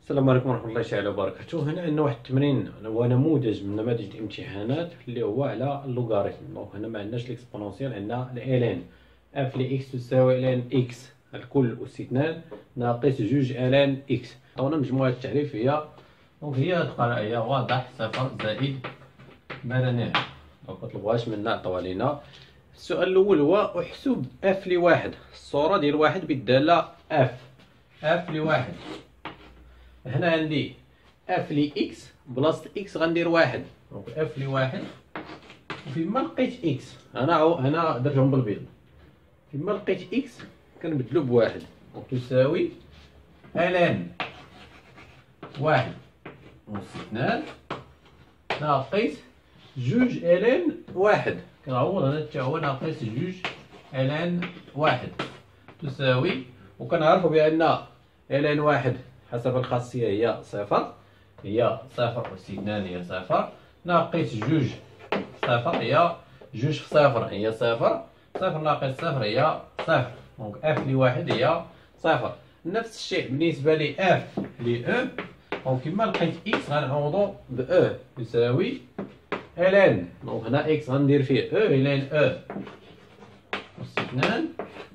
السلام عليكم ورحمة الله تعالى وبركاته. هنا عندنا واحد التمرين ونموذج من نماذج الامتحانات اللي هو على اللوغاريتم. دونك هنا ما عندناش الاكسبونونسيال، عندنا الان اف اكس تساوي الان اكس الكل أس 2 ناقص جوج الان اكس. عطاونا مجموعة التعريفية، دونك هي القراءة هي واضح صفر زائد ما لا نهاية، دونك مطلبوهاش منا عطاوها لينا. السؤال الأول هو احسب اف لواحد، الصورة ديال واحد بالدالة اف لواحد. هنا عندي اف لي اكس بلاصة اكس غندير واحد، دونك اف لي واحد. وفيما لقيت اكس هنا درتهم بالبيض، فيما لقيت اكس كنبدلو بواحد، دونك تساوي الان واحد أس 2 ناقص جوج الان واحد. كنعوض هنا حتى هو ناقص جوج الان واحد تساوي، وكنعرفو بأن الان واحد حسب الخاصية هي صفر، هي صفر أس 2 هي صفر، ناقص جوج صفر هي جوج في صفر هي صفر، صفر ناقص صفر هي صفر، دونك اف لواحد هي صفر. نفس الشيء بالنسبة ل اف ل او، دونك كيما لقيت اكس غنعوضو ب او يساوي الان، دونك هنا اكس غندير فيه او الان او أس 2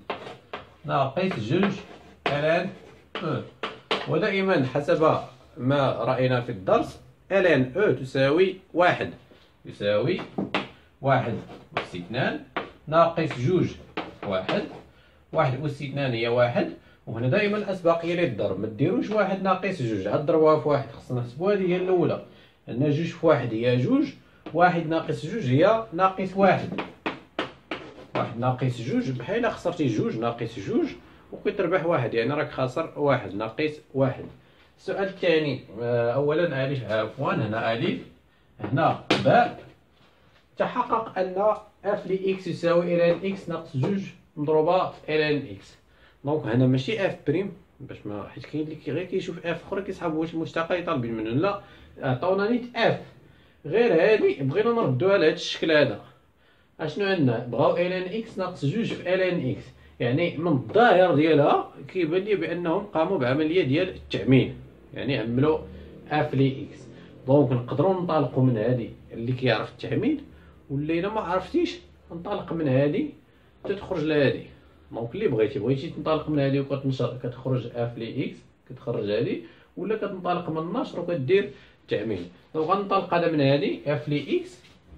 ناقص جوج الان او. ودائما حسب ما رأينا في الدرس الان او تساوي واحد، يساوي واحد أس 2 ناقص جوج واحد، واحد أس 2 هي واحد. وهنا دائما الأسبقية للضرب، ما ديروش واحد ناقص جوج عاد ضربوها في واحد، خصنا نحسبوها هذه هي الأولى، عندنا جوج في واحد هي جوج، واحد ناقص جوج هي ناقص واحد، واحد ناقص جوج بحال خسرتي جوج ناقص جوج وكتربح واحد، يعني راك خاسر واحد ناقص واحد. السؤال الثاني اولا الف عفوا، هنا الف هنا باء. تحقق ان اف لاكس يساوي الان اكس ناقص جوج مضروبه في الان اكس. دونك هنا ماشي اف بريم، باش ما حيت كاين اللي غير كيشوف اف اخرى كيسحب واش المشتقه طالبين منه، لا عطاونا نيت اف غير هادي بغينا نردوها لهاد الشكل هذا. اشنو عندنا؟ بغاو الان اكس ناقص جوج في الان اكس، يعني من الظاهر ديالها كيبان لي بانهم قاموا بعمليه ديال التعميل، يعني عملوا اف لي اكس. دونك نقدروا ننطلقوا من هذه اللي كيعرف التعميل، واللي الا ما عرفتيش ننطلق من هذه تتخرج لهذه. دونك اللي بغيتي تنطلق من هذه وكتنشر كتخرج اف لي اكس كتخرج هذه، ولا كتنطلق من النشر وكدير التعميل. دونك غنطلق هذا من هذه اف لي اكس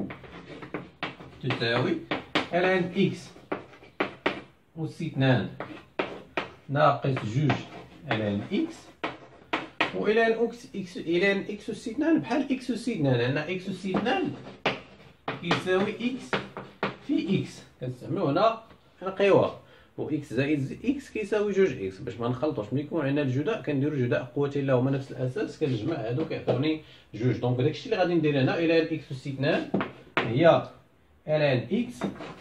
تساوي الان اكس أس 2 ناقص جوج الان اكس، والان اكس الان اكس أس 2 بحال اكس أس 2، لان اكس أس 2 يساوي اكس في اكس، كنستعملو هنا نقيوها، و اكس زائد اكس كيساوي جوج اكس. باش ما نخلطوش، ملي يكون عندنا الجداء كنديرو جداء قوتين لهما نفس الاساس كنجمع هادو كيعطوني جوج. دونك داكشي اللي غادي ندير هنا الان اكس أس 2 هي الان اكس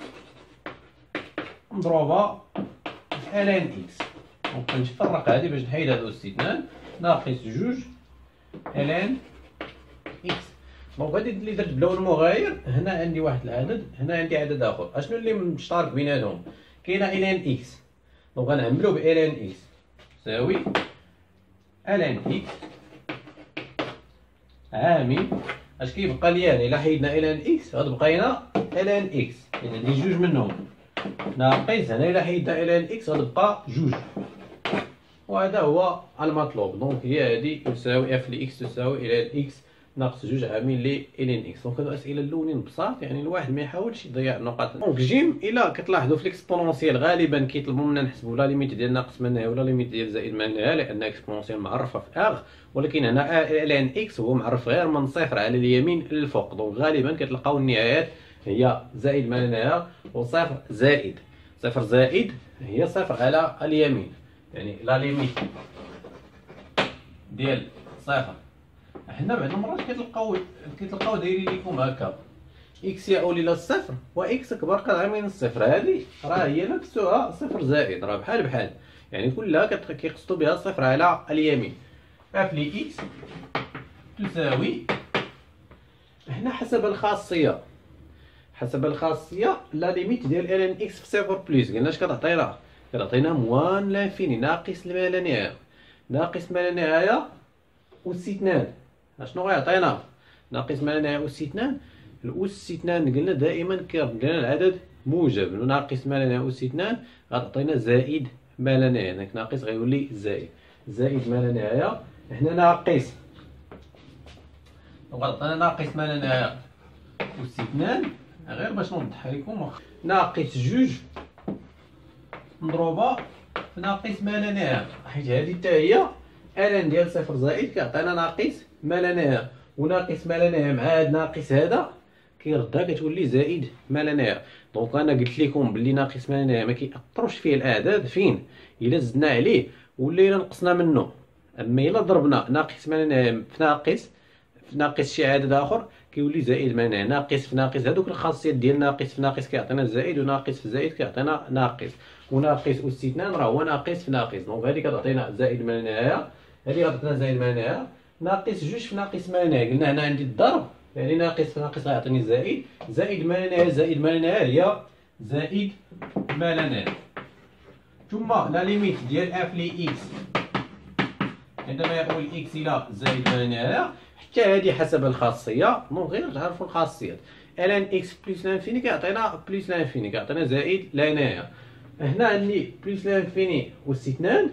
مضروبه في الان اكس، دونك كنفرق هادي باش نحيد هادو أس 2 ناقص جوج الان اكس. دونك هادي اللي درت بلون مغاير، هنا عندي واحد العدد، هنا عندي عدد اخر. اشنو اللي مشترك بيناتهم؟ كاينه الان اكس، دونك غنعملو بالان اكس تساوي الان اكس عامل اش كيبقى لي يعني الا حيدنا الان اكس غتبقى لنا الان اكس، يعني عندي جوج منهم ناقص هنا الا حيدنا الان اكس غتبقى جوج، وهذا هو المطلوب. دونك هي هذه يساوي اف لي اكس تساوي الان اكس ناقص جوج عامل لي الان اكس. دونك هادو اسئله الاولين بساط، يعني الواحد ما يحاولش يضيع النقاط. دونك جيم الا كتلاحظوا في الاكسبونونسيال غالبا كيطلبوا منا نحسبوا لا ليميت ديال ناقص ما نهايه ولا ليميت ديال زائد ما نهايه، لان اكسبونونسيال معرفه في اغ، ولكن هنا الان اكس هو معرف غير من صفر على اليمين للفوق. دونك غالبا كتلقاو النهايات هي زائد ما لا نهايه وصفر زائد، صفر زائد هي صفر على اليمين، يعني لا ليميت ديال صفر. حنا بعض المرات كتلقاو دايرين لكم هكا اكس يؤول الى الصفر واكس اكبر قطعه من الصفر، هذه راه هي نفسها صفر زائد، راه بحال بحال، يعني كلها كيقصدوا بها الصفر على اليمين. اف لي اكس تساوي هنا حسب الخاصيه، لا ليميت ديال الان اكس في صفر بليس قلنا اش كتعطينا موان لانفيني ناقص ما لا نهايه، ناقص ما لا نهايه أس 2 اشنو غيعطينا؟ ناقص ما لا نهاية أس 2. الأس 2 قلنا دائما كيرد لنا العدد موجب، ناقص ما لا نهاية أس 2 غتعطينا زائد ما لا نهاية، هناك ناقص غيولي زائد، زائد ما لا نهاية هنا ناقص وغتعطينا ناقص ما لا نهاية أس 2 غير باش نوضح لكم ناقص جوج مضروبة في ناقص ما لا نهاية، حيت هادي حتى هي الان ديال صفر زائد كيعطينا ناقص ما لا نهاية، وناقص ما لا نهاية مع هاد ناقص هذا كيردها كتولي زائد ما لا نهاية. دونك انا قلت لكم بلي ناقص ما لا نهاية ما كيأثروش فيه الاعداد فين الا زدنا عليه ولا الا نقصنا منه، اما الا ضربنا ناقص ما لا نهاية في ناقص شي عدد اخر كيولي زائد ما لا نهاية. ناقص في ناقص هذوك الخاصيات ديال ناقص في ناقص كيعطينا زائد، وناقص في زائد كيعطينا ناقص، وناقص أس 2 راه هو ناقص في ناقص. دونك هذه كتعطينا زائد ما لا نهاية، هذه غتعطينا زائد ما لا نهاية. ناقص جوج في ناقص ما لا نهاية قلنا هنا عندي الضرب، يعني ناقص في ناقص غيعطيني زائد، زائد ما لا نهاية زائد ما لا نهاية هي زائد ما لا نهاية. ثم لا ليميت ديال اف لي اكس عندما يؤول اكس الى زائد ما لا نهاية، حتى هذه حسب الخاصية. دونك غير تعرفوا الخاصيات، الان اكس بلس لانفيني كيعطينا بلس لانفيني كيعطينا زائد لا نهاية. هنا عندي بلس لانفيني أس 2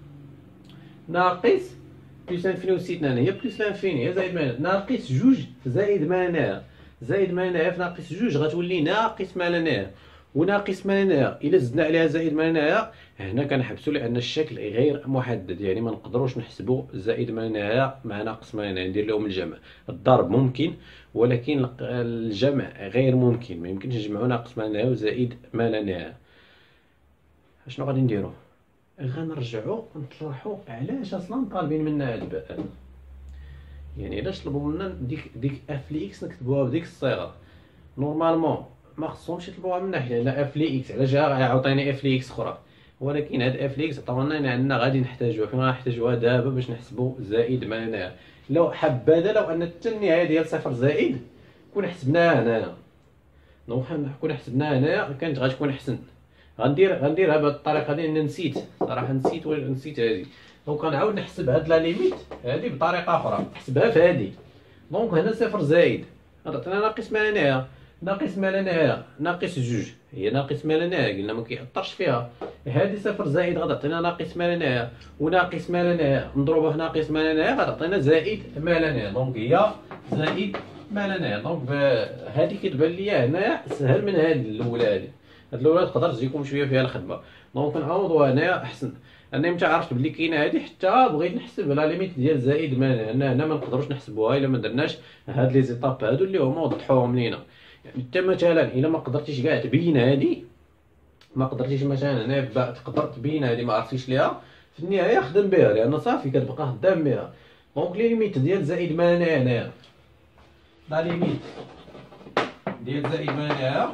ناقص بلس لانفيني أس 2 هي بلس لانفيني هي زائد ما لا ناقص جوج زائد ما لا نهاية، زائد ما لا نهاية في ناقص جوج غتولي ناقص ما لا نهاية، وناقص ما لا نهاية إلا زدنا عليها زائد ما لا نهاية هنا كنحبسو لأن الشكل غير محدد، يعني ما نقدروش نحسبو زائد ما لا نهاية مع ناقص ما لا نهاية ندير لهم الجمع. الضرب ممكن ولكن الجمع غير ممكن، ما يمكنش نجمعو ناقص ما لا نهاية وزائد ما لا نهاية. اشنو غادي نديرو؟ غنرجعو نطرحو علاش اصلا طالبين منا هاد الباء، يعني علاش طلبوا منا ديك اف لي اكس نكتبوها بديك الصيغه. نورمالمون ما خصهمش يطلبوها منا حيت عندنا اف لي اكس، علاش عاوطيني اف لي اكس اخرى، ولكن هاد اف لي اكس عطاونا عندنا غادي نحتاجوها، فين غنحتاجوها دابا باش نحسبوا زائد ما لا نهاية. لو حبذا لو ان حتى النهايه ديال صفر زائد كون حسبناها هنايا، دونك كون حسبناها هنايا كانت غتكون احسن. غنديرها بهاد الطريقه دي، انا نسيت صراحه نسيت هادي. دونك غنعاود نحسب هاد لا ليميت هادي بطريقه اخرى، نحسبها في هادي. دونك هنا صفر زائد غتعطينا ناقص ما لا نهاية، ناقص ما لا نهاية ناقص جوج هي ناقص ما لا نهاية قلنا ما كيأثرش فيها. هادي صفر زائد غتعطينا ناقص ما لا نهاية، وناقص ما لا نهاية نضربها في ناقص ما لا نهاية غتعطينا زائد ما لا نهاية، دونك هي زائد ما لا نهاية. دونك هادي كتبان ليا هنايا سهل من هاد الاولى. هاد الاولى تقدر تجيكم شويه فيها الخدمه، دونك نعوضوها هنايا احسن. انا متى عرفت بلي كاينه هادي حتى بغيت نحسب لا ليميت ديال زائد ما لا، هنا ما نقدروش نحسبوها الا ما درناش هاد لي زيتاب هادو اللي هما وضحوهم لينا. يعني انت مثلا الا ما قدرتيش كاع تبين هادي، ما قدرتيش مثلا هنا تقدر تبين هادي ما عرفتيش ليها، في النهايه خدم بها لان صافي كتبقى خدام بها. دونك لي ليميت ديال زائد ما لا نهاية هنايا، لا ليميت ديال زائد ما لا نهاية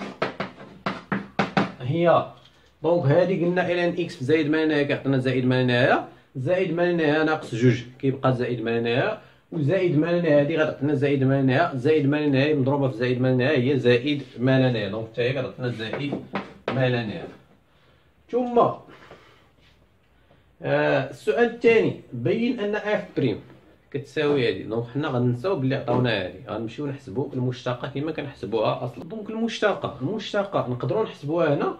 هي دونك هادي قلنا الان اكس في زائد ما لا نهاية كيعطينا زائد ما لا نهاية، زائد ما لا نهاية ناقص جوج كيبقى زائد ما لا نهاية، وزائد ما لا نهاية هادي غتعطينا زائد ما لا نهاية، زائد ما لا نهاية مضروبة في زائد ما لا نهاية هي زائد ما لا نهاية، دونك حتى هي كتعطينا زائد ما لا نهاية. ثم السؤال الثاني بين ان اف بريم كتساوي هادي. دونك حنا غنساو بلي عطاونا هادي، غنمشيو نحسبوا المشتقه كما كنحسبوها اصلا. دونك المشتقه نقدروا نحسبوها هنا،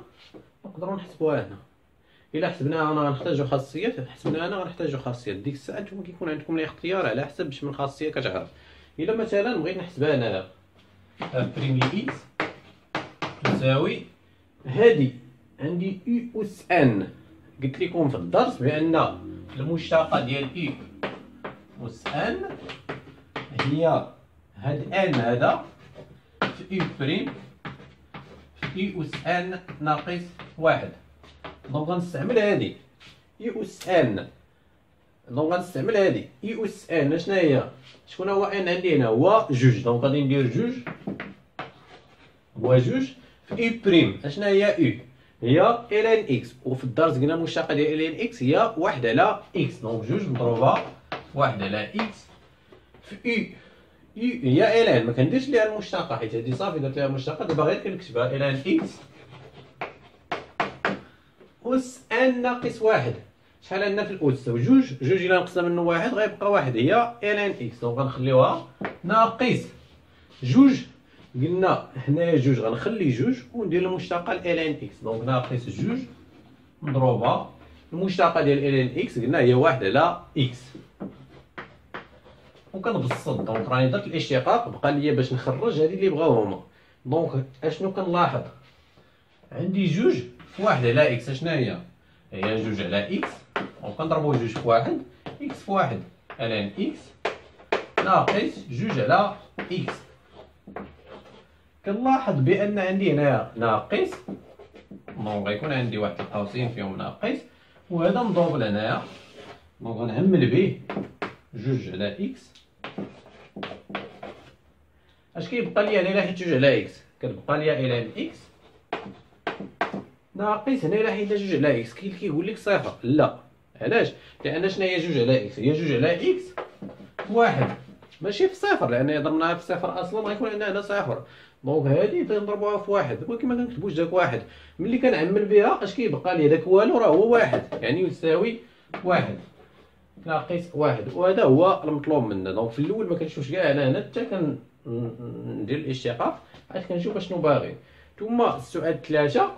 الا حسبناها هنا غنحتاجو خاصيات، حسبناها هنا غنحتاجو خاصيات. ديك الساعه نتوما كيكون عندكم الاختيار على حسب باش من خاصيه كتعرف. الا مثلا بغيت نحسبها هنايا اف بريم لي اكس تساوي هادي عندي يو اس ان، قلت لكم في الدرس بان المشتقه ديال يو اس ان هي هاد ان هذا في يو بريم في يو اس ان ناقص واحد. دونك غنستعمل هادي يو اس ان، دونك غنستعمل هادي يو اس ان شنو هي؟ شكون هو ان عندي هنا؟ هو جوج، دونك غادي ندير جوج هو جوج في يو بريم. اشنا هي يو؟ هي الان اكس، وفي الدرس قلنا المشتقه ديال الان اكس هي واحد على اكس، دونك جوج مضروبه واحد على اكس في يو هي الان. ما كنديرش ليها المشتقه حيت هادي صافي درت ليها المشتقه، دابا غير كنكتبها الان اكس اس ان ناقص واحد. شحال عندنا في الاو تساوي جوج الا نقصنا منه واحد غيبقى واحد هي الان اكس. دونك غنخليوها ناقص جوج. قلنا هنايا جوج غنخلي جوج وندير المشتقه الان اكس. دونك ناقص جوج مضروبه المشتقه ديال الان اكس قلنا هي واحد على اكس. وكنبسط دونك راني درت الاشتقاق بقى ليا باش نخرج هذه اللي بغاو هما. دونك اشنو كنلاحظ عندي جوج في واحد على اكس. اشنا هي جوج على اكس وكنضربو جوج في واحد اكس في واحد الان اكس ناقص جوج على اكس. كنلاحظ بان عندي هنايا ناقص دونك غيكون عندي واحد القوسين فيهم ناقص وهذا مضروب هنايا دونك غنهمل به جوج على اكس. اش كيبقى ليا هنا حيت جوج على اكس كتبقى ليا الان اكس ناقص هنا حيت جوج على اكس كيقول لك صفر. لا علاش؟ لان شنو هي جوج على اكس؟ هي جوج على اكس واحد ماشي في صفر لان ضربناها في صفر اصلا غيكون عندنا هنا صفر. دونك هادي تنضربوها في واحد ولكن ما كنكتبوش داك واحد. ملي كنعمل بها اش كيبقى لي داك والو راه هو واحد يعني يساوي واحد ناقص واحد وهذا هو المطلوب منا. دونك في الاول ما كنشوفش كاع انا هنا حتى كندير الاشتقاق عاد كنشوف اشنو باغي. ثم السؤال 3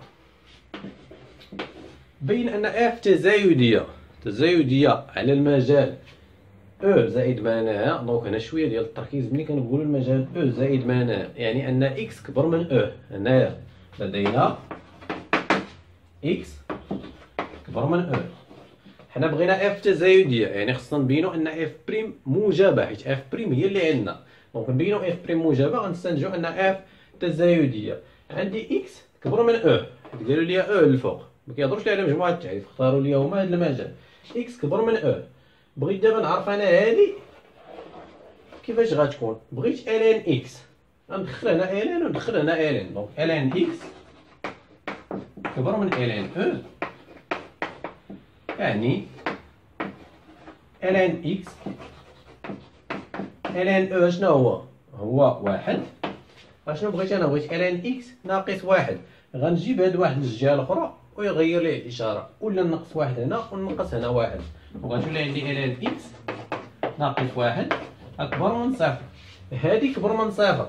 بين ان اف تزايديه على المجال او زائد معناها. دونك هنا شويه ديال التركيز ملي كنقولوا المجال او زائد معناها يعني ان اكس كبر من او. هنايا لدينا اكس كبر من او. حنا بغينا اف تزايديه يعني خصنا نبينوا ان اف بريم موجبه حيت اف بريم هي اللي عندنا. دونك نبينوا اف بريم موجبه غنستنتجوا ان اف تزايديه. عندي اكس كبر من او حيت قالوا لي او الفوق ما كيهضروش لي على مجموعه التعريف اختاروا لي هما هذا المجال. اكس كبر من او. بغيت دابا نعرف انا هادي كيفاش غتكون. بغيت الان اكس غندخل هنا الان وندخل هنا الان. دونك الان اكس كبر من الان او يعني الان اكس الان او شنو هو واحد. اشنو بغيت انا؟ بغيت الان اكس ناقص واحد. غنجيب هاد واحد للجهه الاخرى ويغير ليه الاشاره ولا نقص واحد هنا ونقص هنا واحد وغتولي عندي الان اكس ناقص واحد اكبر من صفر. هادي كبر من صفر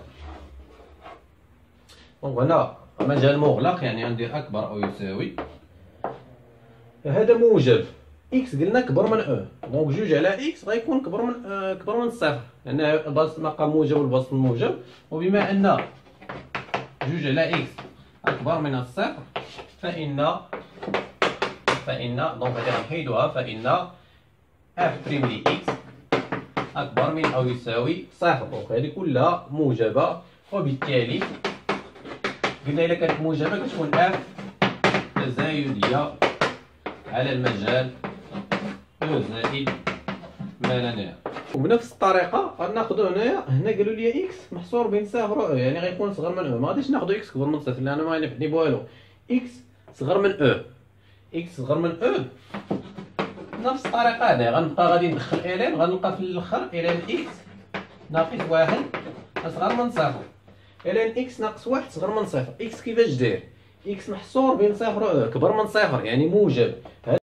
دونك هنا مجال مغلق يعني غندير اكبر او يساوي. هذا موجب اكس قلنا كبر من او دونك جوج على اكس غيكون كبر من الصفر لان البسط مقام موجب والبسط موجب. وبما ان جوج على اكس اكبر من الصفر فان دونك هذه غنحيدوها فان اف بريم دي اكس اكبر من او يساوي صفر. دونك هذه كلها موجبه وبالتالي قلنا الا كانت موجبه كتكون اف تزايديه على المجال او زائد ما لا نهايه. وبنفس الطريقه غناخذوا هنا قالوا لي اكس محصور بين صفر و او يعني غيكون صغر من او. ما غاديش ناخذوا اكس كبر من صفر لان ما غينفعني بوالو. اكس صغر من او اكس صغر من او بنفس الطريقه هذه غنبقى غادي ندخل الان غنلقى في الاخر الان اكس ناقص واحد اصغر من صفر. الان اكس ناقص واحد صغر من صفر. اكس كيفاش داير؟ اكس محصور بين صفر و او كبر من صفر يعني موجب.